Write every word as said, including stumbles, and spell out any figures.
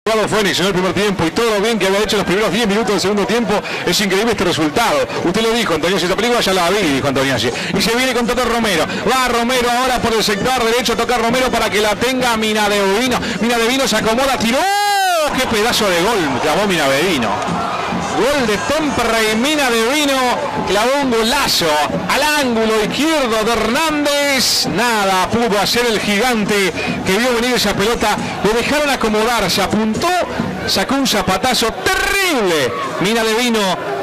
Fénix en el primer tiempo y todo lo bien que había hecho en los primeros diez minutos del segundo tiempo. Es increíble este resultado. Usted lo dijo, Antonio, esta película ya la vi, dijo Antonio. Y se viene con Toto Romero. Va Romero ahora por el sector derecho, toca Romero para que la tenga Minadevino. Minadevino se acomoda, tiró. ¡Qué pedazo de gol clavó Minadevino! Gol de Temperley. Minadevino clavó un golazo al ángulo izquierdo de Hernández. Nada pudo hacer el gigante que vio venir esa pelota. Lo dejaron acomodar, se apuntó, sacó un zapatazo terrible. Minadevino